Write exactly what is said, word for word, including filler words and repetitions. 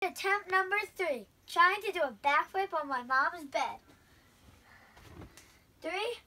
Attempt number three, trying to do a backflip on my mom's bed. Three,